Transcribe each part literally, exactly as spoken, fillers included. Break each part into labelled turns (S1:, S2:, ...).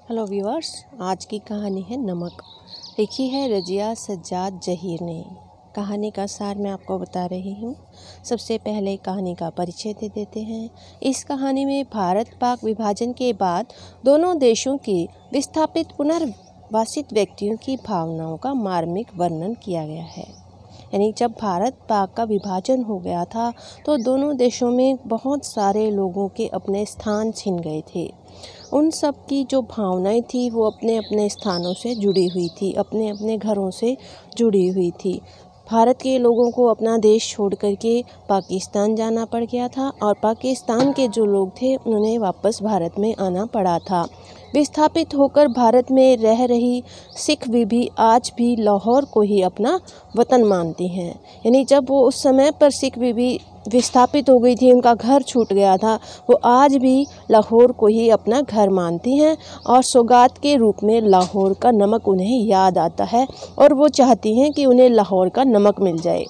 S1: Hello viewers, आज की कहानी है नमक। लिखी है रजिया सज्जाद जहीर ने। कहानी का सार मैं आपको बता रही हूँ। सबसे पहले कहानी का परिचय दे देते हैं। इस कहानी में भारत पाक विभाजन के बाद दोनों देशों के विस्थापित पुनर्वासित व्यक्तियों की भावनाओं का मार्मिक वर्णन किया गया है। यानी जब भारत पाक का विभाजन हो गया था तो दोनों देशों में बहुत सारे लोगों के अपने स्थान छिन गए थे। उन सब की जो भावनाएं थी वो अपने अपने स्थानों से जुड़ी हुई थी, अपने अपने घरों से जुड़ी हुई थी। भारत के लोगों को अपना देश छोड़ करके पाकिस्तान जाना पड़ गया था और पाकिस्तान के जो लोग थे उन्हें वापस भारत में आना पड़ा था। विस्थापित होकर भारत में रह रही सिख बीबी आज भी लाहौर को ही अपना वतन मानती हैं। यानी जब वो उस समय पर सिख बीबी विस्थापित हो गई थी, उनका घर छूट गया था, वो आज भी लाहौर को ही अपना घर मानती हैं और सौगात के रूप में लाहौर का नमक उन्हें याद आता है और वो चाहती हैं कि उन्हें लाहौर का नमक मिल जाए।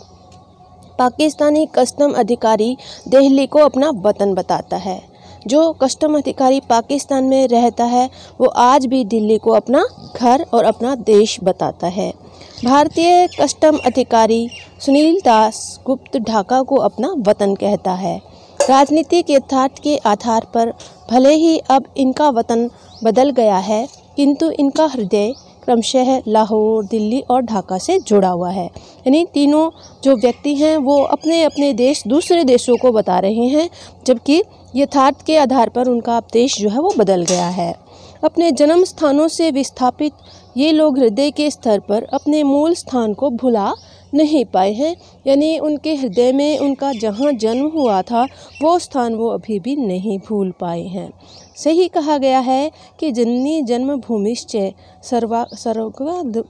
S1: पाकिस्तानी कस्टम अधिकारी दिल्ली को अपना वतन बताता है। जो कस्टम अधिकारी पाकिस्तान में रहता है वो आज भी दिल्ली को अपना घर और अपना देश बताता है। भारतीय कस्टम अधिकारी सुनील दास गुप्त ढाका को अपना वतन कहता है। राजनीतिक यथार्थ के आधार पर भले ही अब इनका वतन बदल गया है, किंतु इनका हृदय क्रमशः लाहौर, दिल्ली और ढाका से जुड़ा हुआ है। यानी तीनों जो व्यक्ति हैं वो अपने अपने देश दूसरे देशों को बता रहे हैं, जबकि यथार्थ के आधार पर उनका देश जो है वो बदल गया है। अपने जन्म स्थानों से विस्थापित ये लोग हृदय के स्तर पर अपने मूल स्थान को भुला नहीं पाए हैं। यानी उनके हृदय में उनका जहाँ जन्म हुआ था वो स्थान वो अभी भी नहीं भूल पाए हैं। सही कहा गया है कि जननी जन्मभूमिश्च सर्वा सर्वगा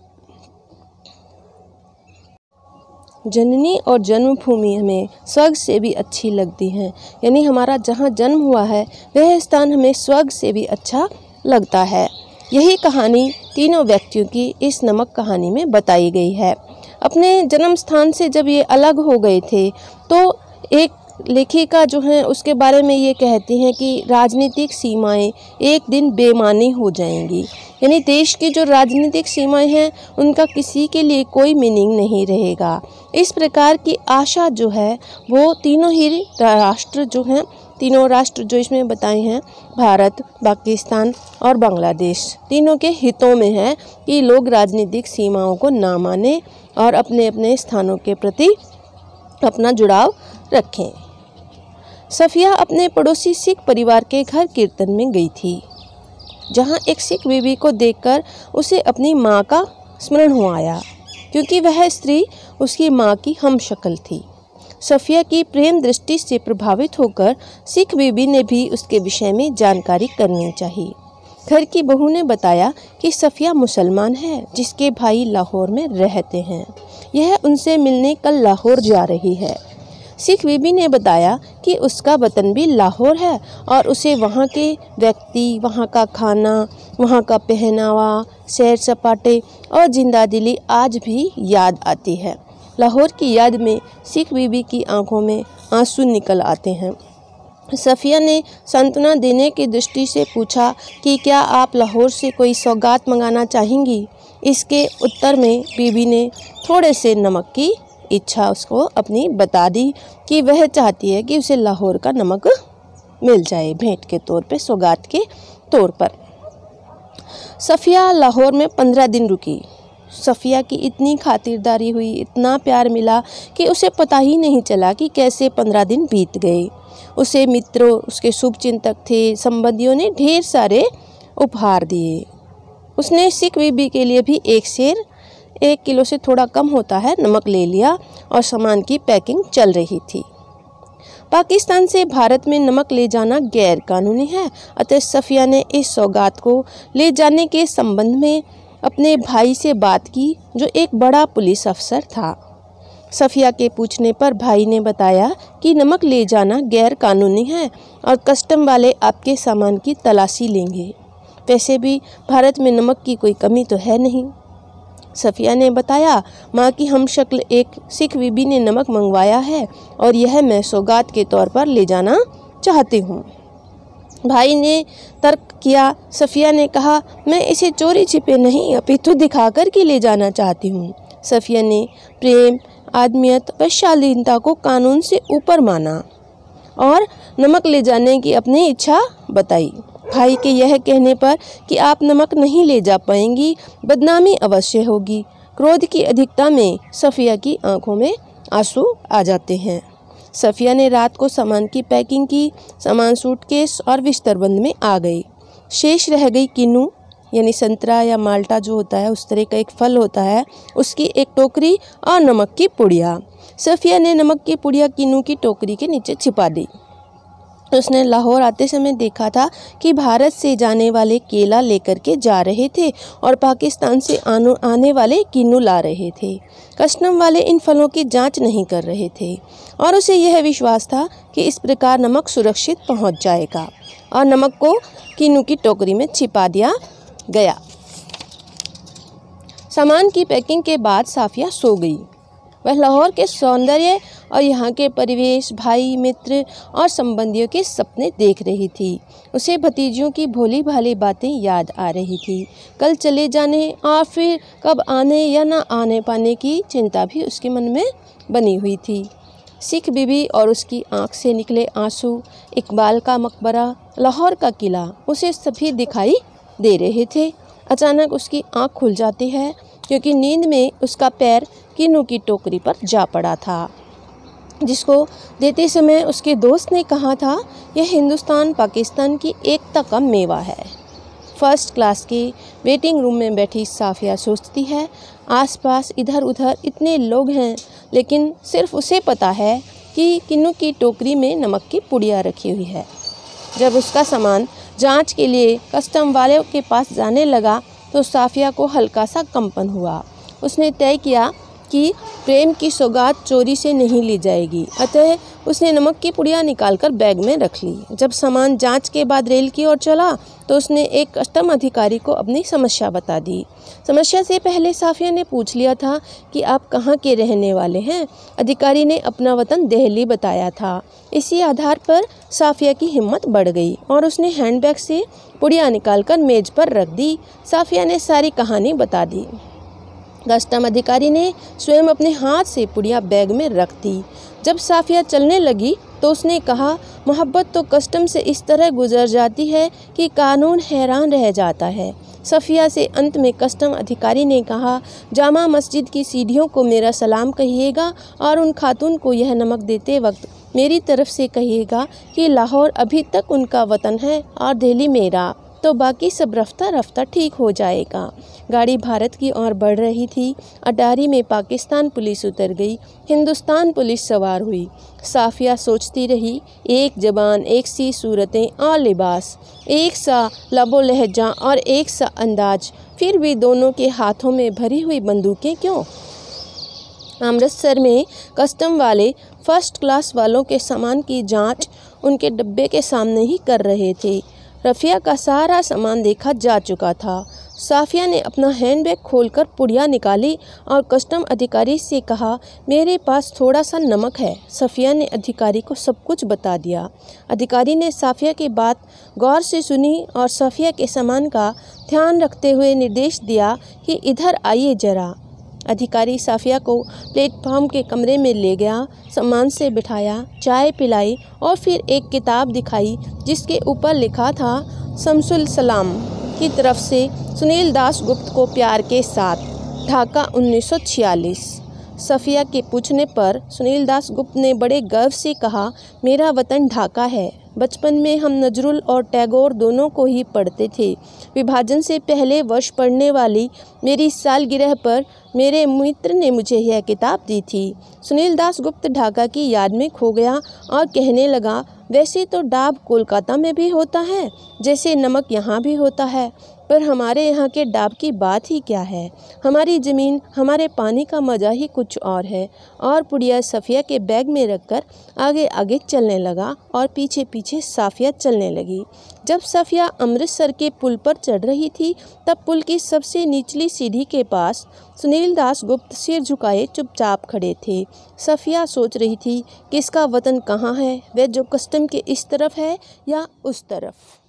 S1: जननी और जन्मभूमि हमें स्वर्ग से भी अच्छी लगती हैं। यानी हमारा जहाँ जन्म हुआ है वह स्थान हमें स्वर्ग से भी अच्छा लगता है। यही कहानी तीनों व्यक्तियों की इस नमक कहानी में बताई गई है। अपने जन्म स्थान से जब ये अलग हो गए थे तो एक लेखिका जो हैं उसके बारे में ये कहती हैं कि राजनीतिक सीमाएं एक दिन बेमानी हो जाएंगी। यानी देश की जो राजनीतिक सीमाएं हैं उनका किसी के लिए कोई मीनिंग नहीं रहेगा। इस प्रकार की आशा जो है वो तीनों ही राष्ट्र जो हैं तीनों राष्ट्र जो इसमें बताए हैं भारत, पाकिस्तान और बांग्लादेश, तीनों के हितों में है कि लोग राजनीतिक सीमाओं को ना माने और अपने अपने स्थानों के प्रति अपना जुड़ाव रखें। सफिया अपने पड़ोसी सिख परिवार के घर कीर्तन में गई थी, जहां एक सिख बीबी को देखकर उसे अपनी माँ का स्मरण हो आया, क्योंकि वह स्त्री उसकी माँ की हमशक्ल थी। सफिया की प्रेम दृष्टि से प्रभावित होकर सिख बीबी ने भी उसके विषय में जानकारी करनी चाहिए। घर की बहू ने बताया कि सफिया मुसलमान है जिसके भाई लाहौर में रहते हैं। यह उनसे मिलने कल लाहौर जा रही है। सिख बीबी ने बताया कि उसका वतन भी लाहौर है और उसे वहाँ के व्यक्ति, वहाँ का खाना, वहाँ का पहनावा, सैर सपाटे और जिंदादिली आज भी याद आती है। लाहौर की याद में सिख बीबी की आंखों में आंसू निकल आते हैं। सफिया ने सांत्वना देने की दृष्टि से पूछा कि क्या आप लाहौर से कोई सौगात मंगाना चाहेंगी। इसके उत्तर में बीबी ने थोड़े से नमक की इच्छा उसको अपनी बता दी कि वह चाहती है कि उसे लाहौर का नमक मिल जाए भेंट के तौर पे, सौगात के तौर पर। सफिया लाहौर में पंद्रह दिन रुकी। सफिया की इतनी खातिरदारी हुई, इतना प्यार मिला कि उसे पता ही नहीं चला कि कैसे पंद्रह दिन बीत गए। उसे मित्रों, उसके शुभचिंतक थे, संबंधियों ने ढेर सारे उपहार दिए। उसने सिख बीबी के लिए भी एक शेर, एक किलो से थोड़ा कम होता है, नमक ले लिया और सामान की पैकिंग चल रही थी। पाकिस्तान से भारत में नमक ले जाना गैर कानूनी है, अतः सफिया ने इस सौगात को ले जाने के संबंध में अपने भाई से बात की, जो एक बड़ा पुलिस अफसर था। सफिया के पूछने पर भाई ने बताया कि नमक ले जाना गैर कानूनी है और कस्टम वाले आपके सामान की तलाशी लेंगे। वैसे भी भारत में नमक की कोई कमी तो है नहीं। सफिया ने बताया, माँ की हमशक्ल एक सिख बीबी ने नमक मंगवाया है और यह मैं सौगात के तौर पर ले जाना चाहती हूँ। भाई ने तर्क किया। सफ़िया ने कहा, मैं इसे चोरी छिपे नहीं अपितु दिखाकर के ले जाना चाहती हूँ। सफ़िया ने प्रेम, आदमियत व शालीनता को कानून से ऊपर माना और नमक ले जाने की अपनी इच्छा बताई। भाई के यह कहने पर कि आप नमक नहीं ले जा पाएंगी, बदनामी अवश्य होगी, क्रोध की अधिकता में सफ़िया की आंखों में आंसू आ जाते हैं। सफ़िया ने रात को सामान की पैकिंग की। सामान सूटकेस और बिस्तरबंद में आ गई। शेष रह गई किन्नू, यानी संतरा या माल्टा जो होता है, उस तरह का एक फल होता है, उसकी एक टोकरी और नमक की पुड़िया। सफ़िया ने नमक की पुड़िया किन्नू की टोकरी के नीचे छिपा दी। उसने लाहौर आते समय देखा था कि भारत से जाने वाले केला लेकर के जा रहे थे और पाकिस्तान से आनो आने वाले किन्नू ला रहे थे। कस्टम वाले इन फलों की जांच नहीं कर रहे थे और उसे यह विश्वास था कि इस प्रकार नमक सुरक्षित पहुंच जाएगा और नमक को किन्नू की टोकरी में छिपा दिया गया। सामान की पैकिंग के बाद साफिया सो गई। वह लाहौर के सौंदर्य और यहाँ के परिवेश, भाई, मित्र और संबंधियों के सपने देख रही थी। उसे भतीजियों की भोली भाली बातें याद आ रही थी। कल चले जाने और फिर कब आने या ना आने पाने की चिंता भी उसके मन में बनी हुई थी। सिख बीबी और उसकी आंख से निकले आंसू, इकबाल का मकबरा, लाहौर का किला, उसे सभी दिखाई दे रहे थे। अचानक उसकी आंख खुल जाती है क्योंकि नींद में उसका पैर किन्नू की टोकरी पर जा पड़ा था, जिसको देते समय उसके दोस्त ने कहा था, यह हिंदुस्तान पाकिस्तान की एकता का मेवा है। फर्स्ट क्लास के वेटिंग रूम में बैठी साफिया सोचती है, आसपास इधर उधर इतने लोग हैं, लेकिन सिर्फ उसे पता है कि किन्नू की टोकरी में नमक की पुड़िया रखी हुई है। जब उसका सामान जांच के लिए कस्टम वाले के पास जाने लगा तो साफिया को हल्का सा कंपन हुआ। उसने तय किया कि प्रेम की सौगात चोरी से नहीं ली जाएगी, अतः उसने नमक की पुड़िया निकालकर बैग में रख ली। जब सामान जांच के बाद रेल की ओर चला तो उसने एक कस्टम अधिकारी को अपनी समस्या बता दी। समस्या से पहले साफिया ने पूछ लिया था कि आप कहाँ के रहने वाले हैं। अधिकारी ने अपना वतन दिल्ली बताया था। इसी आधार पर साफिया की हिम्मत बढ़ गई और उसने हैंडबैग से पुड़िया निकालकर मेज पर रख दी। साफिया ने सारी कहानी बता दी। कस्टम अधिकारी ने स्वयं अपने हाथ से पुड़िया बैग में रख दी। जब साफिया चलने लगी तो उसने कहा, मोहब्बत तो कस्टम से इस तरह गुजर जाती है कि कानून हैरान रह जाता है। सफ़िया से अंत में कस्टम अधिकारी ने कहा, जामा मस्जिद की सीढ़ियों को मेरा सलाम कहिएगा और उन खातून को यह नमक देते वक्त मेरी तरफ से कहिएगा कि लाहौर अभी तक उनका वतन है और दिल्ली मेरा, तो बाकी सब रफ्ता रफ्ता ठीक हो जाएगा। गाड़ी भारत की ओर बढ़ रही थी। अटारी में पाकिस्तान पुलिस उतर गई, हिंदुस्तान पुलिस सवार हुई। साफिया सोचती रही, एक जबान, एक सी सूरतें और लिबास, एक सा लबो लहजा और एक सा अंदाज, फिर भी दोनों के हाथों में भरी हुई बंदूकें क्यों? अमृतसर में कस्टम वाले फर्स्ट क्लास वालों के सामान की जांच उनके डब्बे के सामने ही कर रहे थे। रफ़िया का सारा सामान देखा जा चुका था। साफिया ने अपना हैंडबैग खोलकर पुड़िया निकाली और कस्टम अधिकारी से कहा, मेरे पास थोड़ा सा नमक है। सफ़िया ने अधिकारी को सब कुछ बता दिया। अधिकारी ने साफिया की बात गौर से सुनी और सफ़िया के सामान का ध्यान रखते हुए निर्देश दिया कि इधर आइए जरा। अधिकारी साफिया को प्लेटफॉर्म के कमरे में ले गया, सामान से बिठाया, चाय पिलाई और फिर एक किताब दिखाई जिसके ऊपर लिखा था, शमसुल सलाम की तरफ से सुनील दास गुप्त को प्यार के साथ, ढाका उन्नीस सौ छियालीस। सफ़िया के पूछने पर सुनील दास गुप्त ने बड़े गर्व से कहा, मेरा वतन ढाका है। बचपन में हम नजरुल और टैगोर दोनों को ही पढ़ते थे। विभाजन से पहले वर्ष पढ़ने वाली मेरी सालगिरह पर मेरे मित्र ने मुझे यह किताब दी थी। सुनील दास गुप्त ढाका की याद में खो गया और कहने लगा, वैसे तो डाब कोलकाता में भी होता है, जैसे नमक यहाँ भी होता है। पर हमारे यहाँ के डाब की बात ही क्या है। हमारी ज़मीन, हमारे पानी का मज़ा ही कुछ और है। और पुड़िया सफ़िया के बैग में रखकर आगे आगे चलने लगा और पीछे पीछे साफ़िया चलने लगी। जब सफ़िया अमृतसर के पुल पर चढ़ रही थी तब पुल की सबसे निचली सीढ़ी के पास सुनील दास गुप्त सिर झुकाए चुपचाप खड़े थे। सफ़िया सोच रही थी कि इसका वतन कहाँ है, वह जो कस्टम के इस तरफ है या उस तरफ।